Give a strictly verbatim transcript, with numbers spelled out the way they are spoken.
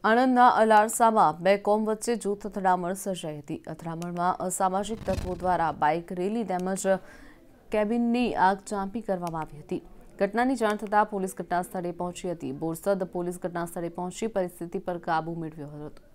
આણંદના અલારસામાં બે કોમ વચ્ચે જૂથ અથડામણ સર્જાઈ હતી। અથડામણમાં અસામાજિક તત્વો દ્વારા બાઇક રેલી તેમજ કેબિનની આગ ચાંપી કરવામાં આવી હતી। ઘટનાની જાણ થતાં પોલીસ ઘટના સ્થળે પહોંચી હતી। બોરસદ પોલીસ ઘટના સ્થળે પહોંચી પરિસ્થિતિ પર કાબૂ મેળવ્યો હતો।